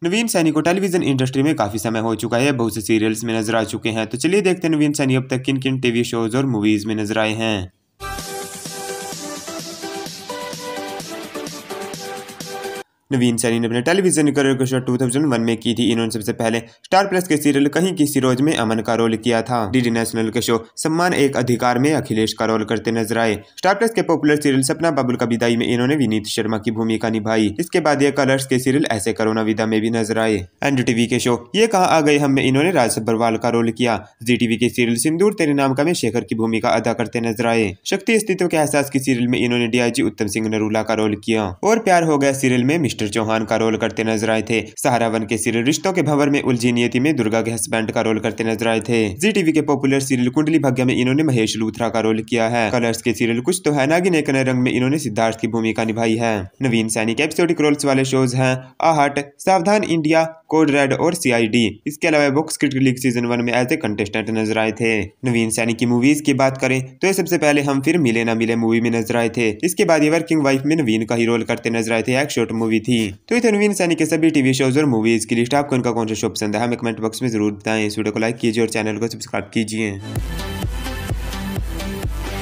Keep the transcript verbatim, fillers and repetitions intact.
नवीन सैनी को television industry में काफी समय हो चुका है, बहुत से सीरियल्स में नजर आ चुके हैं। तो चलिए देखते हैं नवीन सैनी अब तक किन किन टीवी शोज और मूवीज में नजर आए हैं। नवीन सैनी ने अपने टेलीविजन करियर की शुरुआत दो हज़ार एक में की थी। इन्होंने सबसे पहले स्टार प्लस के सीरियल कहीं किसी रोज में अमन का रोल किया था। डीडी नेशनल के शो सम्मान एक अधिकार में अखिलेश का रोल करते नजर आए। स्टार प्लस के पॉपुलर सीरियल सपना बाबुल का विदाई में इन्होंने विनीत शर्मा की भूमिका निभाई। इसके बाद ये कलर्स के सीरियल ऐसे करो ना विदा में भी नजर आए। एनडीटीवी के शो ये कहाँ आ गए हम में इन्होंने राज सब्बरवाल का रोल किया। जी टीवी के सीरियल सिंदूर तेरे नाम का में शेखर की भूमिका अदा करते नजर आए। शक्ति अस्तित्व के एहसास की सीरियल में इन्होंने डीआईजी उत्तम सिंह नरूला का रोल किया और प्यार हो गया सीरियल में मिस्टर चौहान का रोल करते नजर आए थे। सहारा वन के सीरियल रिश्तों के भंवर में उलझी नियति में दुर्गा के हस्बैंड का रोल करते नजर आए थे। जी टीवी के पॉपुलर सीरियल कुंडली भाग्य में इन्होंने महेश लूथरा का रोल किया है। कलर्स के सीरियल कुछ तो है नागिन एक नए रंग में इन्होंने सिद्धार्थ की भूमिका निभाई है। नवीन सैनी के एपिसोडिक रोल्स वाले शोज हैं Aahat, Savdhaan India, Code Red और सीआईडी। इसके अलावा Box Cricket League season one में एज ए कंटेस्टेंट नजर आए थे। नवीन सैनी की मूवीज की बात करें तो ये सबसे पहले हम फिर मिले ना मिले मूवी में नजर आए थे। इसके बाद ये वर्किंग वाइफ में नवीन का ही रोल करते नजर आए थे। एक शॉर्ट मूवी थी। तो ये थे नवीन सैनी के सभी टीवी शोज और मूवीज की लिस्ट। आपको इनका कौन सा शो पसंद है हमें कमेंट बॉक्स में जरूर बताएं। इस वीडियो को लाइक कीजिए और चैनल को सब्सक्राइब कीजिए।